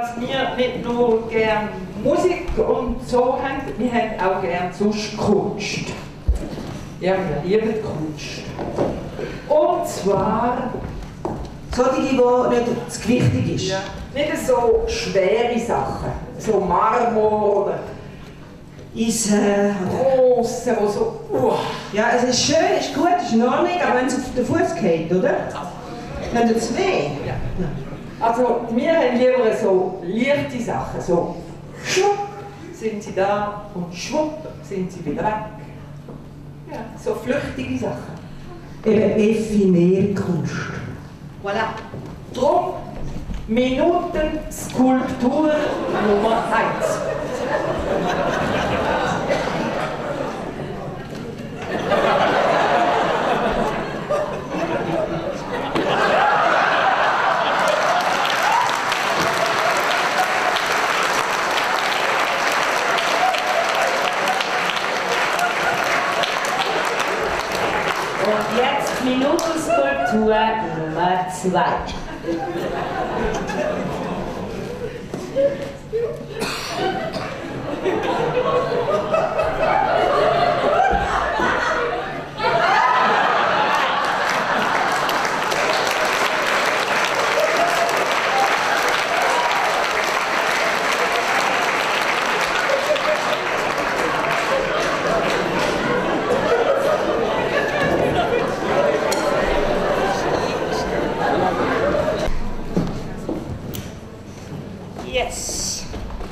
dass wir nicht nur gerne Musik und so haben, wir haben auch gerne sonst Kunst. Ja, wir lieben Kunst. Und zwar solche, die nicht zu gewichtig ist. Ja. Nicht so schwere Sachen, so Marmor oder Eisen, Bronze oder so. Ja, es ist schön, ist gut, ist in Ordnung, aber wenn es auf den Fuß geht, oder? Dann tut es weh. Ja. Also wir haben lieber so leichte Sachen, so schwupp sind sie da und schwupp sind sie wieder weg. Ja, so flüchtige Sachen. Eben effimäre Kunst. Voilà. Drum Minutenskulptur Nummer 1. Und jetzt Minutenskulptur Nummer 2. Yes.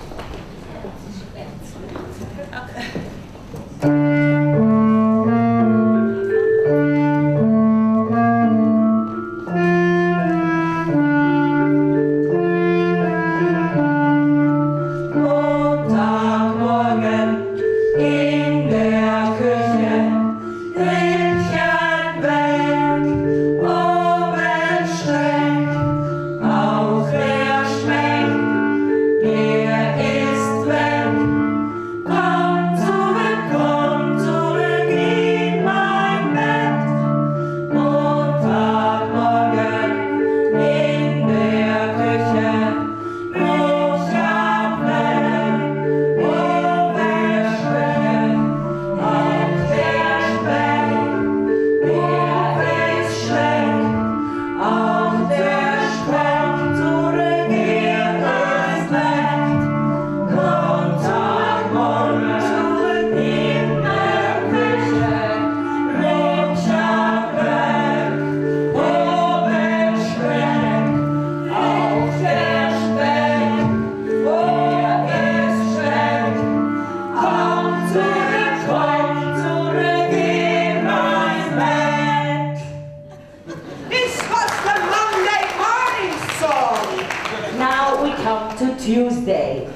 Tuesday.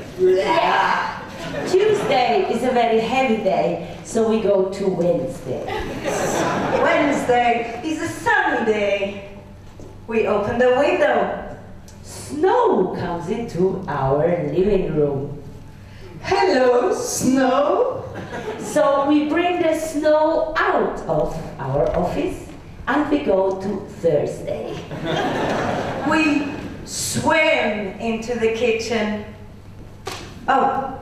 Tuesday is a very heavy day, so we go to Wednesday. Wednesday is a sunny day. We open the window. Snow comes into our living room. Hello, snow. So we bring the snow out of our office and we go to Thursday. We swim into the kitchen. Oh,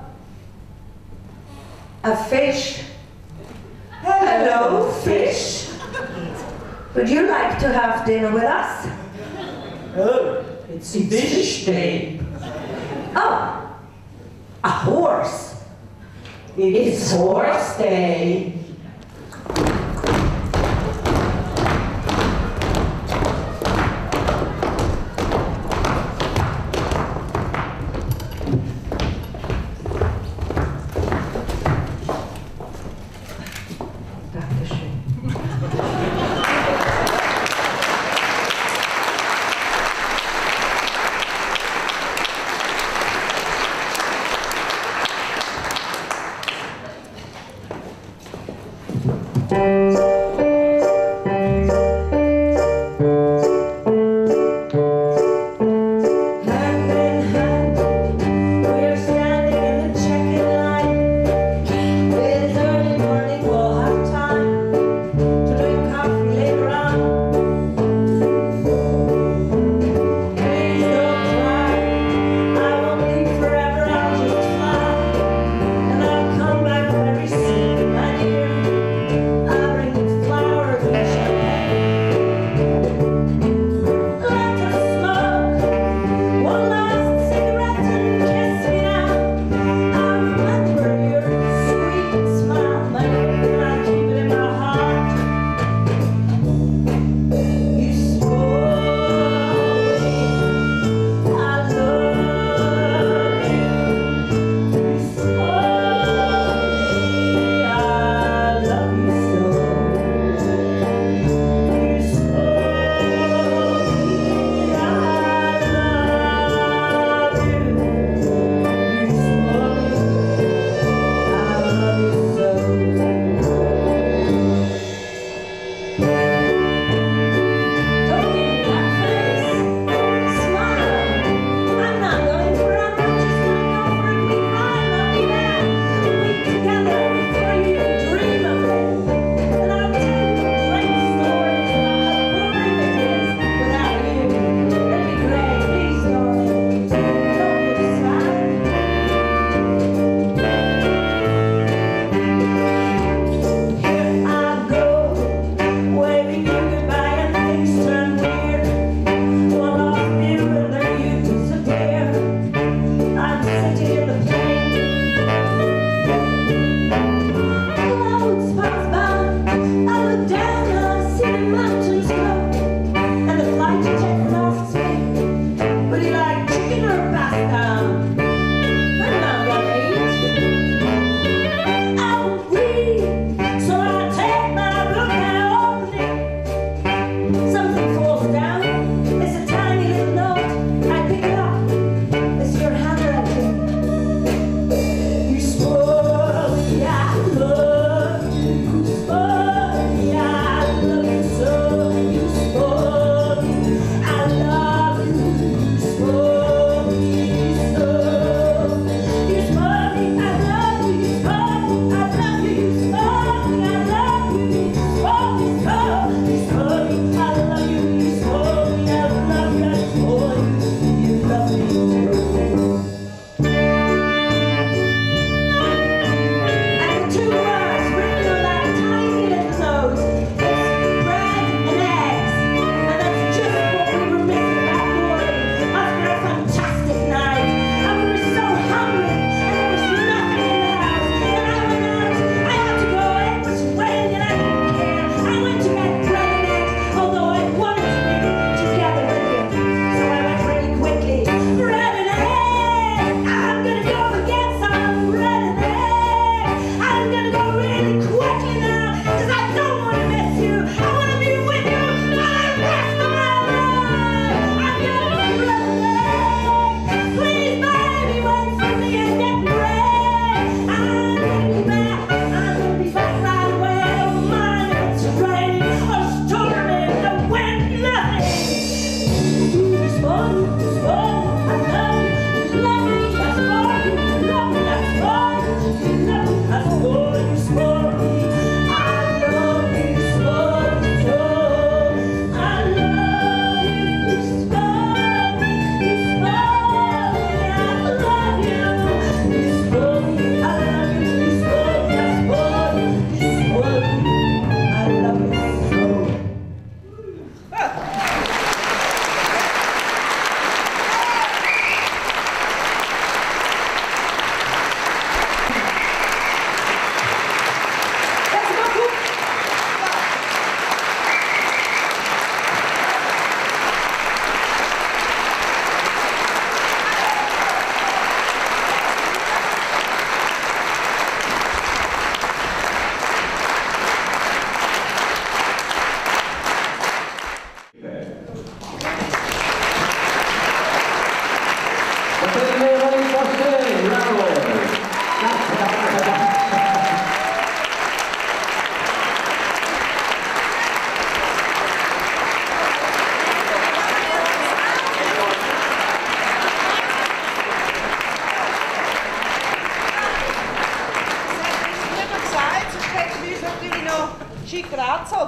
a fish. Hello, fish. Would you like to have dinner with us? Oh, it's fish day. Oh, a horse. It's horse day.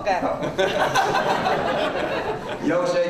Morgen. Josef.